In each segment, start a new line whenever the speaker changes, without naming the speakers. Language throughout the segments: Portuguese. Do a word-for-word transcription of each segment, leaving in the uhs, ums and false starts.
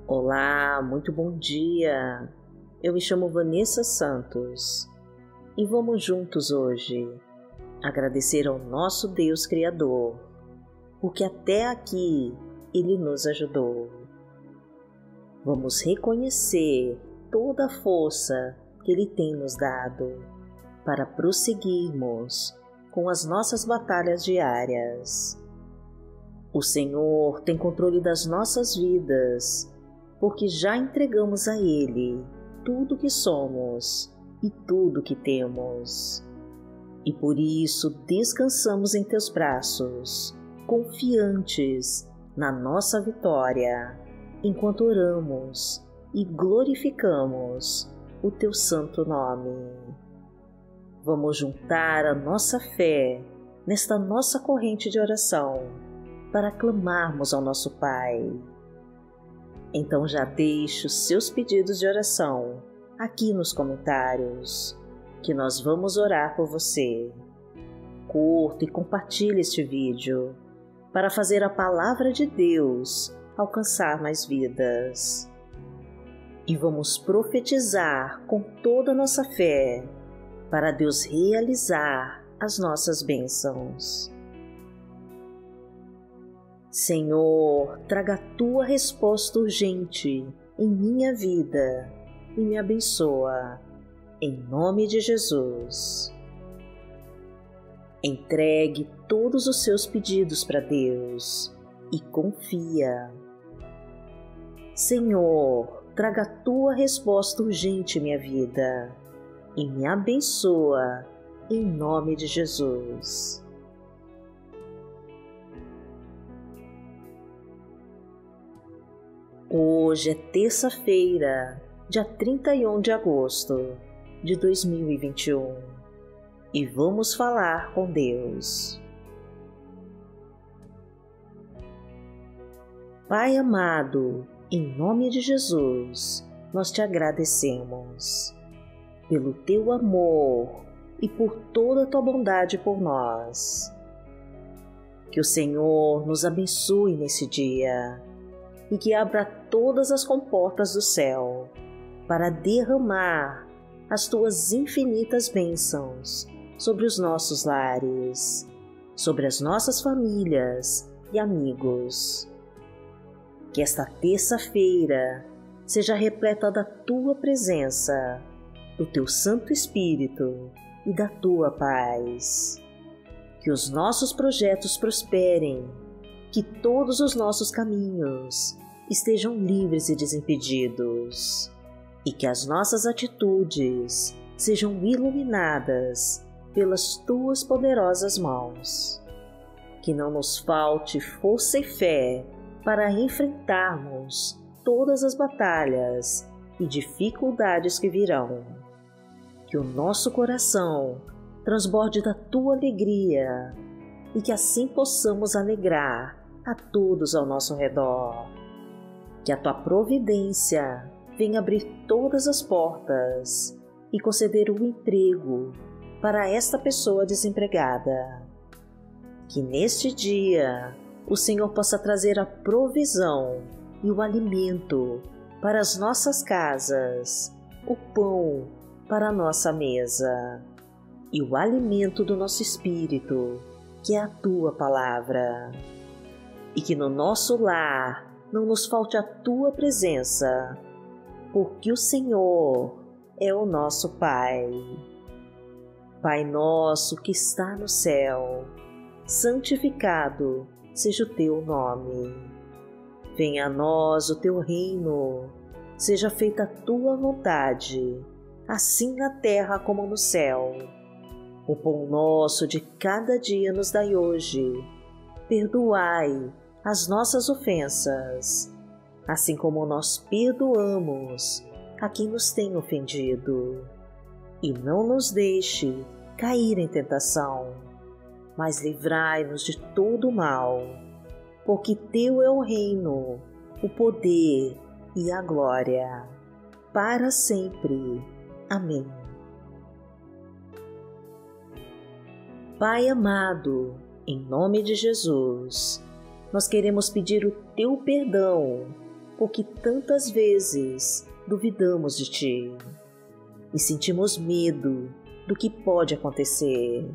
Olá, muito bom dia. Eu me chamo Vanessa Santos e vamos juntos hoje agradecer ao nosso Deus Criador, porque até aqui Ele nos ajudou. Vamos reconhecer toda a força que Ele tem nos dado para prosseguirmos com as nossas batalhas diárias. O Senhor tem controle das nossas vidas, porque já entregamos a Ele tudo que somos e tudo que temos. E por isso descansamos em Teus braços, confiantes na nossa vitória, enquanto oramos e glorificamos o Teu santo nome. Vamos juntar a nossa fé nesta nossa corrente de oração para clamarmos ao nosso Pai. Então já deixe os seus pedidos de oração aqui nos comentários, que nós vamos orar por você. Curta e compartilhe este vídeo para fazer a palavra de Deus alcançar mais vidas. E vamos profetizar com toda a nossa fé para Deus realizar as nossas bênçãos. Senhor, traga a Tua resposta urgente em minha vida e me abençoa, em nome de Jesus. Entregue todos os seus pedidos para Deus e confia. Senhor, traga a Tua resposta urgente em minha vida e me abençoa, em nome de Jesus. Hoje é terça-feira, dia trinta e um de agosto de dois mil e vinte e um, e vamos falar com Deus. Pai amado, em nome de Jesus, nós te agradecemos pelo Teu amor e por toda a Tua bondade por nós. Que o Senhor nos abençoe nesse dia e que abra todas as comportas do céu para derramar as Tuas infinitas bênçãos sobre os nossos lares, sobre as nossas famílias e amigos. Que esta terça-feira seja repleta da Tua presença, do Teu Santo Espírito e da Tua paz. Que os nossos projetos prosperem, que todos os nossos caminhos estejam livres e desimpedidos, e que as nossas atitudes sejam iluminadas pelas Tuas poderosas mãos. Que não nos falte força e fé para enfrentarmos todas as batalhas e dificuldades que virão. Que o nosso coração transborde da Tua alegria e que assim possamos alegrar a todos ao nosso redor. Que a Tua providência venha abrir todas as portas e conceder o emprego para esta pessoa desempregada. Que neste dia o Senhor possa trazer a provisão e o alimento para as nossas casas, o pão para a nossa mesa e o alimento do nosso espírito, que é a Tua palavra. E que no nosso lar não nos falte a Tua presença, porque o Senhor é o nosso Pai. Pai nosso que está no céu, santificado seja o Teu nome. Venha a nós o Teu reino, seja feita a Tua vontade, assim na terra como no céu. O pão nosso de cada dia nos dai hoje. Perdoai as nossas ofensas, assim como nós perdoamos a quem nos tem ofendido. E não nos deixe cair em tentação, mas livrai-nos de todo o mal, porque Teu é o reino, o poder e a glória, para sempre. Amém. Pai amado, em nome de Jesus, nós queremos pedir o Teu perdão porque tantas vezes duvidamos de Ti e sentimos medo do que pode acontecer.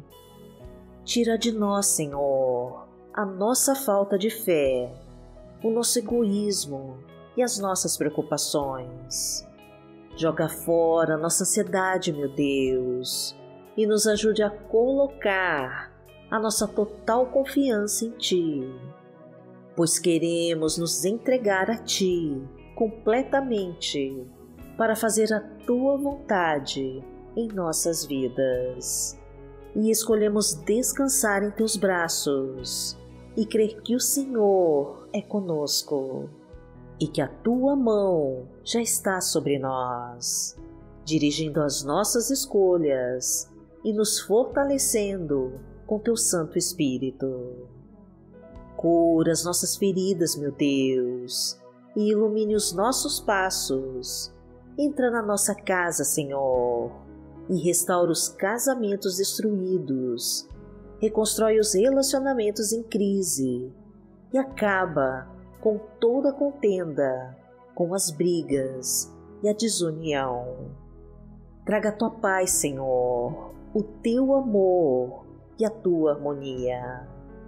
Tira de nós, Senhor, a nossa falta de fé, o nosso egoísmo e as nossas preocupações. Joga fora nossa ansiedade, meu Deus, e nos ajude a colocar a nossa total confiança em Ti, pois queremos nos entregar a Ti completamente para fazer a Tua vontade em nossas vidas. E escolhemos descansar em Teus braços e crer que o Senhor é conosco e que a Tua mão já está sobre nós, dirigindo as nossas escolhas e nos fortalecendo com Teu Santo Espírito. Cura as nossas feridas, meu Deus, e ilumine os nossos passos. Entra na nossa casa, Senhor, e restaura os casamentos destruídos, reconstrói os relacionamentos em crise e acaba com toda contenda, com as brigas e a desunião. Traga a Tua paz, Senhor, o Teu amor e a Tua harmonia.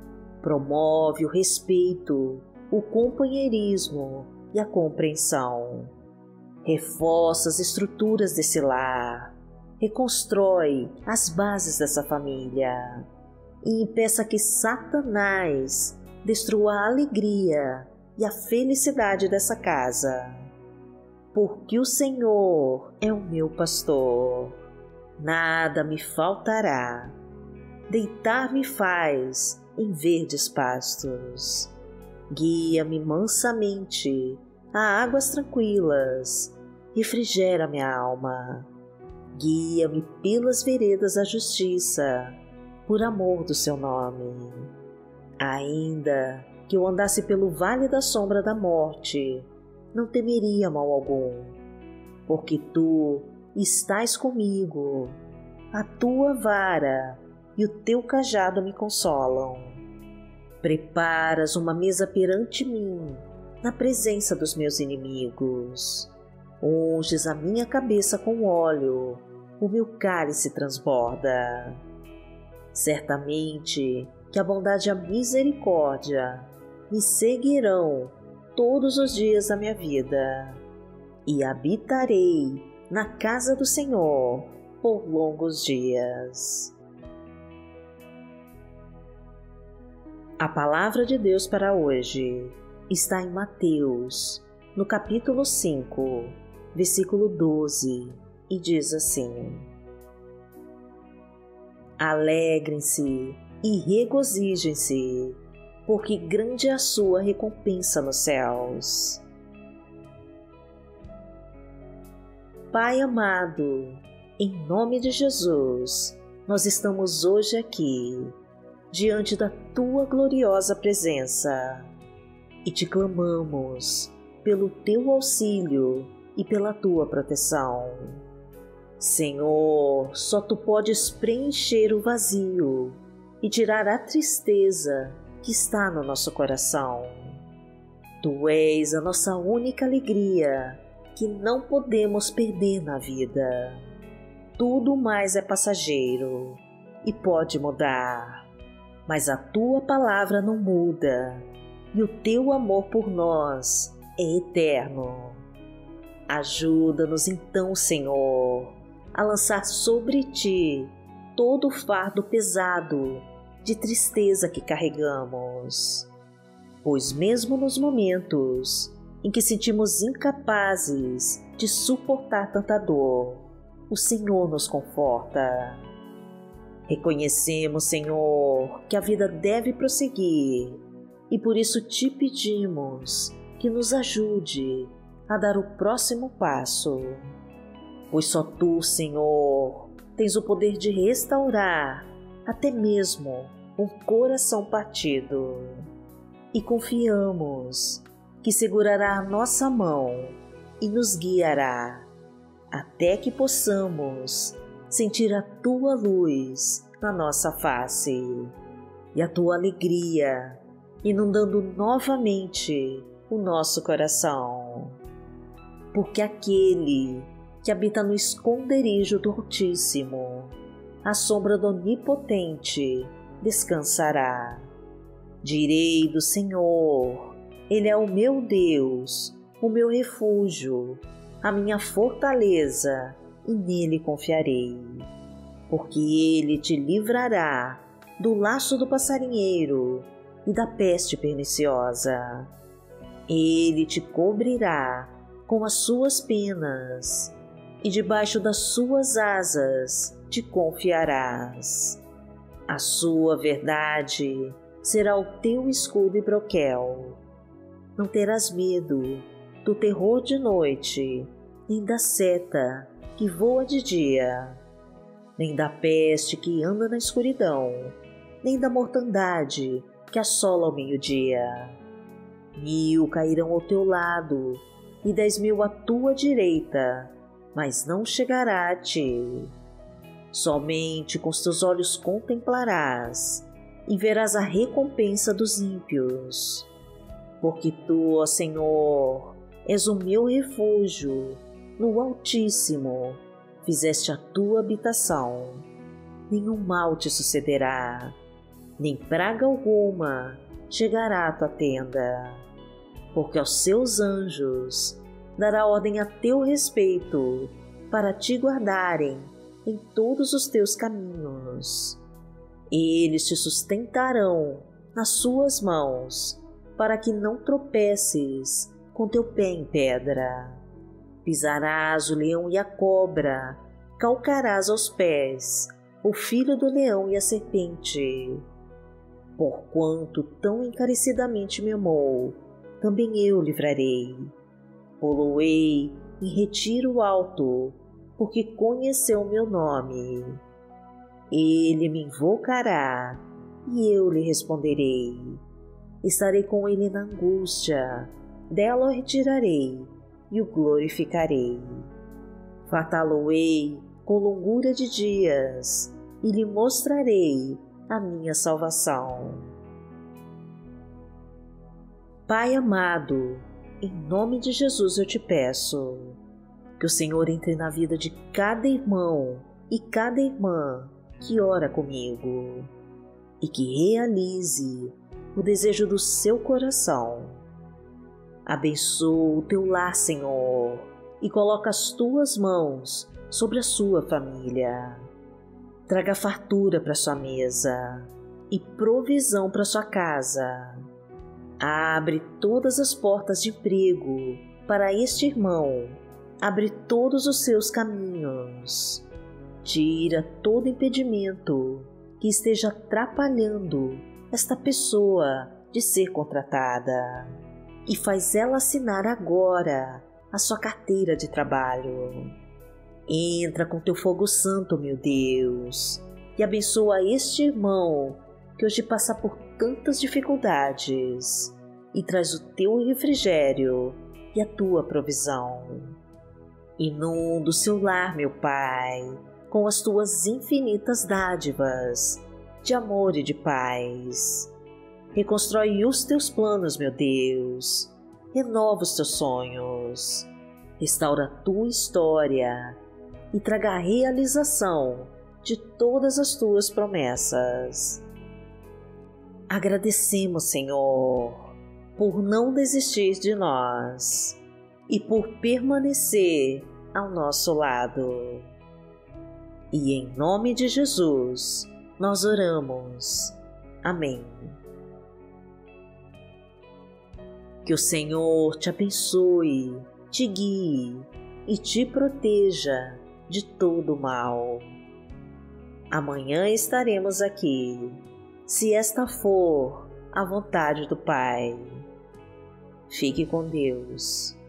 Promove o respeito, o companheirismo e a compreensão. Reforça as estruturas desse lar, reconstrói as bases dessa família e impeça que Satanás destrua a alegria e a felicidade dessa casa. Porque o Senhor é o meu pastor, nada me faltará. Deitar-me faz em verdes pastos. Guia-me mansamente a águas tranquilas, refrigera minha alma. Guia-me pelas veredas da justiça, por amor do Seu nome. Ainda que eu andasse pelo vale da sombra da morte, não temeria mal algum, porque Tu estás comigo, a Tua vara e o Teu cajado me consolam. Preparas uma mesa perante mim, na presença dos meus inimigos. Unges a minha cabeça com óleo, o meu cálice transborda. Certamente que a bondade e a misericórdia me seguirão todos os dias da minha vida, e habitarei na casa do Senhor por longos dias. A palavra de Deus para hoje está em Mateus, no capítulo cinco, versículo doze, e diz assim: Alegrem-se e regozijem-se, porque grande é a sua recompensa nos céus. Pai amado, em nome de Jesus, nós estamos hoje aqui, diante da Tua gloriosa presença, e Te clamamos pelo Teu auxílio e pela Tua proteção. Senhor, só Tu podes preencher o vazio e tirar a tristeza que está no nosso coração. Tu és a nossa única alegria, que não podemos perder na vida. Tudo mais é passageiro e pode mudar, mas a Tua palavra não muda e o Teu amor por nós é eterno. Ajuda-nos então, Senhor, a lançar sobre Ti todo o fardo pesado de tristeza que carregamos, pois mesmo nos momentos em que sentimos incapazes de suportar tanta dor, o Senhor nos conforta. Reconhecemos, Senhor, que a vida deve prosseguir e por isso Te pedimos que nos ajude a dar o próximo passo, pois só Tu, Senhor, tens o poder de restaurar até mesmo um coração partido, e confiamos que segurará a nossa mão e nos guiará até que possamos sentir a Tua luz na nossa face e a Tua alegria inundando novamente o nosso coração. porque aquele que habita no esconderijo do Altíssimo, à sombra do Onipotente, descansará. Direi do Senhor: Ele é o meu Deus, o meu refúgio, a minha fortaleza, e nele confiarei. Porque ele te livrará do laço do passarinheiro e da peste perniciosa. Ele te cobrirá com as suas penas, e debaixo das suas asas te confiarás. A sua verdade será o teu escudo e broquel. Não terás medo do terror de noite, nem da seta que voa de dia, nem da peste que anda na escuridão, nem da mortandade que assola ao meio-dia. Mil cairão ao teu lado e dez mil à tua direita, mas não chegará a ti. Somente com os teus olhos contemplarás e verás a recompensa dos ímpios. Porque tu, ó Senhor, és o meu refúgio, no Altíssimo fizeste a tua habitação. Nenhum mal te sucederá, nem praga alguma chegará à tua tenda. Porque aos seus anjos dará ordem a teu respeito, para te guardarem em todos os teus caminhos. Eles te sustentarão nas suas mãos, para que não tropeces com teu pé em pedra. Pisarás o leão e a cobra, calcarás aos pés o filho do leão e a serpente. Porquanto tão encarecidamente me amou, também eu livrarei. Poloei em retiro alto, porque conheceu o meu nome. Ele me invocará, e eu lhe responderei. Estarei com ele na angústia, dela o retirarei e o glorificarei. Fartá-lo-ei com longura de dias, e lhe mostrarei a minha salvação. Pai amado, em nome de Jesus eu te peço que o Senhor entre na vida de cada irmão e cada irmã que ora comigo e que realize o desejo do seu coração. Abençoa o teu lar, Senhor, e coloca as tuas mãos sobre a sua família. Traga fartura para sua mesa e provisão para sua casa. Abre todas as portas de emprego para este irmão. Abre todos os seus caminhos. Tira todo impedimento que esteja atrapalhando esta pessoa de ser contratada e faz ela assinar agora a sua carteira de trabalho. Entra com teu fogo santo, meu Deus, e abençoa este irmão que hoje passa por tantas dificuldades e traz o teu refrigério e a tua provisão. Inunda o seu lar, meu Pai, com as tuas infinitas dádivas de amor e de paz. Reconstrói os teus planos, meu Deus. Renova os teus sonhos. Restaura a tua história e traga a realização de todas as tuas promessas. Agradecemos, Senhor, por não desistir de nós e por permanecer ao nosso lado. E em nome de Jesus, nós oramos. Amém. Que o Senhor te abençoe, te guie e te proteja de todo mal. Amanhã estaremos aqui, se esta for a vontade do Pai. Fique com Deus.